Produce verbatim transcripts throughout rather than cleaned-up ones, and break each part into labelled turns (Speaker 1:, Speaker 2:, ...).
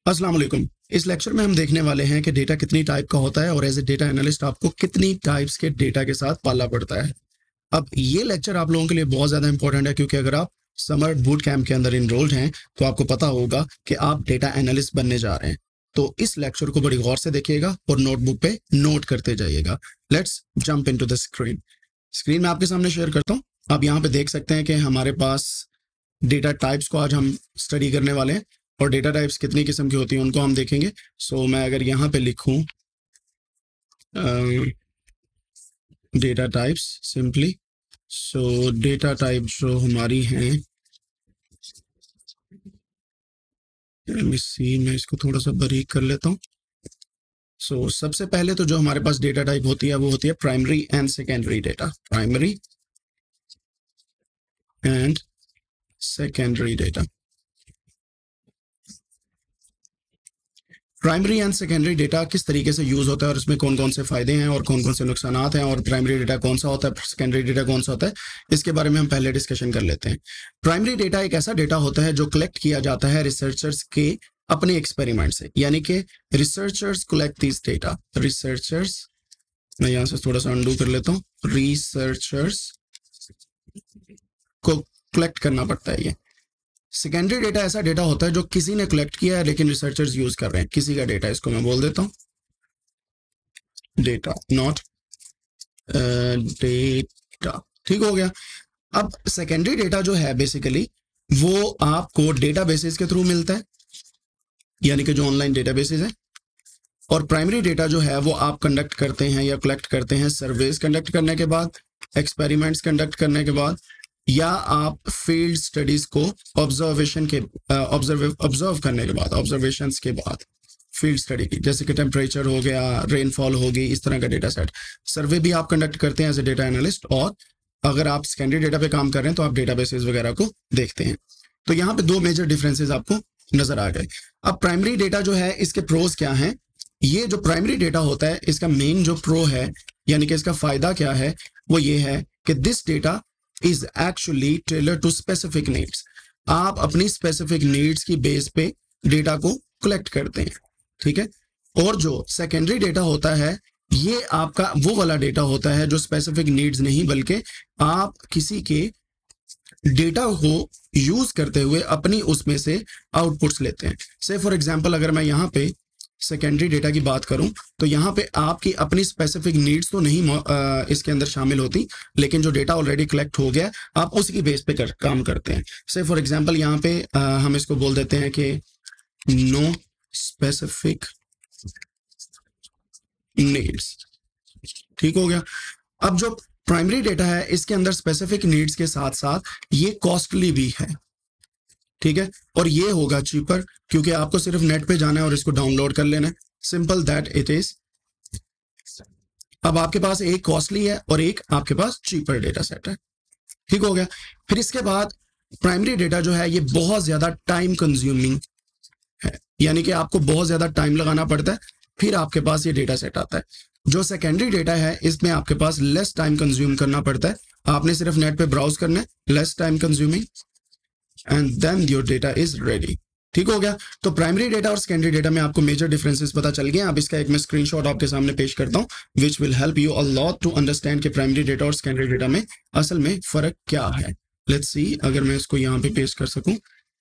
Speaker 1: अस्सलाम वालेकुम। इस लेक्चर में हम देखने वाले हैं कि डेटा कितनी टाइप का होता है और एज ए डेटा एनालिस्ट आपको कितनी टाइप्स के डेटा के साथ पालना पड़ता है। अब ये लेक्चर आप लोगों के लिए बहुत ज़्यादा इंपॉर्टेंट है क्योंकि अगर आप समर बूट कैंप के अंदर इनरोल्ड हैं तो आपको पता होगा कि आप डेटा एनालिस्ट बनने जा रहे हैं। तो इस लेक्चर को बड़ी गौर से देखिएगा और नोटबुक पे नोट करते जाइएगा। Let's jump into the screen. Screen में आपके सामने शेयर करता हूँ। आप यहाँ पे देख सकते हैं कि हमारे पास डेटा टाइप्स को आज हम स्टडी करने वाले हैं और डेटा टाइप्स कितनी किस्म की होती हैं उनको हम देखेंगे। सो so, मैं अगर यहाँ पे लिखूं data types simply, so data type जो हमारी हैं, सी मैं इसको थोड़ा सा बारीक कर लेता हूँ। सो so, सबसे पहले तो जो हमारे पास डेटा टाइप होती है वो होती है primary and secondary data. Primary and secondary data. Primary and secondary data किस तरीके से यूज होता है और इसमें कौन कौन से फायदे हैं और कौन कौन से नुकसान हैं और प्राइमरी डेटा कौन सा होता है, सेकेंडरी डेटा कौन सा होता है, इसके बारे में हम पहले डिस्कशन कर लेते हैं। प्राइमरी डेटा एक ऐसा डेटा होता है जो कलेक्ट किया जाता है रिसर्चर्स के अपने एक्सपेरिमेंट से, यानी कि researchers collect this data. Researchers, मैं यहाँ से थोड़ा सा अंडू कर लेता हूँ, रिसर्चर्स को कलेक्ट करना पड़ता है ये। सेकेंडरी डेटा ऐसा डेटा होता है जो किसी ने कलेक्ट किया है लेकिन रिसर्चर्स यूज कर रहे हैं किसी का डेटा। इसको मैं बोल देता हूं डेटा, नॉट डेटा। ठीक हो गया। अब सेकेंडरी डेटा जो है बेसिकली वो आपको डेटाबेसेस के थ्रू मिलता है, यानी कि जो ऑनलाइन डेटाबेसेस है। और प्राइमरी डेटा जो है वो आप कंडक्ट करते हैं या कलेक्ट करते हैं सर्वेस कंडक्ट करने के बाद, एक्सपेरिमेंट्स कंडक्ट करने के बाद, या आप फील्ड स्टडीज को ऑब्जर्वेशन के ऑब्जर्व ऑब्जर्व करने के बाद, ऑब्जर्वेशंस के बाद फील्ड स्टडी की, जैसे कि टेम्परेचर हो गया, रेनफॉल होगी, इस तरह का डेटा सेट। सर्वे भी आप कंडक्ट करते हैं एज ए डेटा एनालिस्ट। और अगर आप सेकेंडरी डेटा पे काम कर रहे हैं तो आप डेटाबेसेस वगैरह को देखते हैं। तो यहाँ पे दो मेजर डिफरेंसेस आपको नजर आ गए। अब प्राइमरी डेटा जो है इसके प्रोज क्या है? ये जो प्राइमरी डेटा होता है इसका मेन जो प्रो है, यानी कि इसका फायदा क्या है, वो ये है कि this data is actually tailored to specific needs। आप अपनी स्पेसिफिक नीड्स की बेस पे डेटा को कलेक्ट करते हैं, ठीक है। और जो सेकेंडरी डेटा होता है ये आपका वो वाला डेटा होता है जो स्पेसिफिक नीड्स नहीं बल्कि आप किसी के डेटा को यूज करते हुए अपनी उसमें से आउटपुट्स लेते हैं। से फॉर एग्जांपल अगर मैं यहाँ पे सेकेंडरी डेटा की बात करूं तो यहाँ पे आपकी अपनी स्पेसिफिक नीड्स तो नहीं आ, इसके अंदर शामिल होती, लेकिन जो डेटा ऑलरेडी कलेक्ट हो गया आप उसकी बेस पे कर, काम करते हैं। से फॉर एग्जांपल यहाँ पे आ, हम इसको बोल देते हैं कि नो स्पेसिफिक नीड्स। ठीक हो गया। अब जो प्राइमरी डेटा है इसके अंदर स्पेसिफिक नीड्स के साथ साथ ये कॉस्टली भी है, ठीक है। और ये होगा चीपर क्योंकि आपको सिर्फ नेट पे जाना है और इसको डाउनलोड कर लेना है, सिंपल दैट इट इज। अब आपके पास एक कॉस्टली है और एक आपके पास चीपर डेटा सेट है, ठीक हो गया। फिर इसके बाद प्राइमरी डेटा जो है ये बहुत ज्यादा टाइम कंज्यूमिंग है, यानी कि आपको बहुत ज्यादा टाइम लगाना पड़ता है फिर आपके पास ये डेटा सेट आता है। जो सेकेंडरी डेटा है इसमें आपके पास लेस टाइम कंज्यूम करना पड़ता है, आपने सिर्फ नेट पे ब्राउज करना है, less time consuming, and then your data is ready. ठीक हो गया। तो प्राइमरी डेटा और सेकेंडरी डेटा में आपको मेजर डिफरेंसेस पता चल गए। अब इसका एक मैं स्क्रीनशॉट आपके सामने पेश करता हूं which will help you a lot to understand कि प्राइमरी डेटा और सेकेंडरी डेटा में असल में फर्क क्या है। लेट्स सी अगर मैं इसको यहाँ पे पेश कर सकूं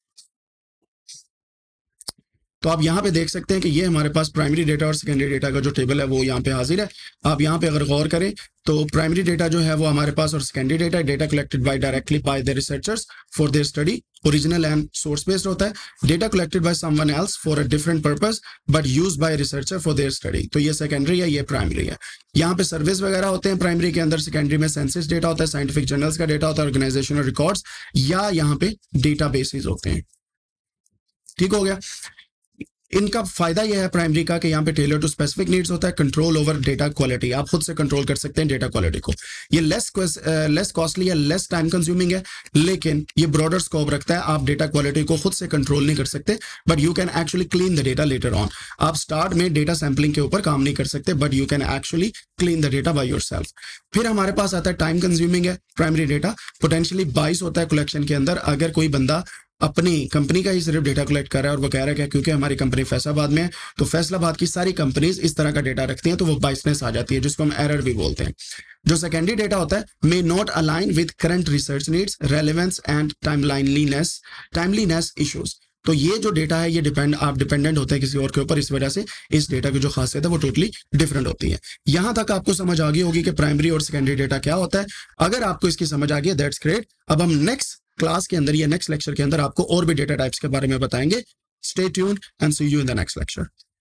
Speaker 1: तो आप यहाँ पे देख सकते हैं कि ये हमारे पास प्राइमरी डेटा और सेकेंडरी डेटा का जो टेबल है वो यहाँ पे हाजिर है। आप यहाँ पे अगर गौर करें तो प्राइमरी डेटा जो है वो हमारे पास और secondary data data collected by directly by the researchers for their study, original and source based होता है। Data collected by someone else for a different purpose but used by researcher for their study. तो ये secondary है, ये primary है। यहाँ पे service वगैरह होते हैं प्राइमरी के अंदर, सेकेंडरी में सेंसस डेटा होता है, साइंटिफिक जर्नल्स का डेटा होता है, ऑर्गेनाइजेशनल रिकॉर्ड्स, या यहाँ पे डेटा बेसिस होते हैं। ठीक हो गया। इनका फायदा यह है प्राइमरी का कि यहाँ पे टेलर टू स्पेसिफिक नीड्स होता है, कंट्रोल ओवर डेटा क्वालिटी, आप खुद से कंट्रोल कर सकते हैं डेटा क्वालिटी को। ये लेस लेस कॉस्टली है, लेस टाइम कंज्यूमिंग है, लेकिन ये ब्रॉडर स्कोप रखता है। आप डेटा क्वालिटी को खुद से कंट्रोल नहीं कर सकते but you can actually clean the data later on. आप स्टार्ट में डेटा सैंपलिंग के ऊपर काम नहीं कर सकते but you can actually clean the data by yourself. फिर हमारे पास आता है टाइम कंज्यूमिंग है प्राइमरी डेटा, पोटेंशियली बाइस होता है कलेक्शन के अंदर। अगर कोई बंदा अपनी कंपनी का ही सिर्फ डेटा कलेक्ट कर रहा है और वो कह रहा है कि क्योंकि हमारी कंपनी फैसलाबाद में है तो फैसलाबाद की सारी कंपनीज इस तरह का डेटा रखती हैं, तो वो बाइसनेस आ जाती है, जिसको हम एरर भी बोलते हैं। जो सेकेंडरी डेटा होता है, may not align with current research needs, relevance and टाइमलाइनलीनेस टाइमलीनेस इश्यूज। तो ये जो डेटा है ये डिपेंड आप डिपेंडेंट होते हैं किसी और के ऊपर, इस वजह से इस डेटा की जो खासियत है वो टोटली डिफरेंट होती है। यहां तक आपको समझ आ गई होगी कि प्राइमरी और सेकेंडरी डेटा क्या होता है। अगर आपको इसकी समझ आ गई है, दैट्स ग्रेट। अब हम नेक्स्ट क्लास के अंदर या नेक्स्ट लेक्चर के अंदर आपको और भी डेटा टाइप्स के बारे में बताएंगे। Stay tuned and see you in the next lecture.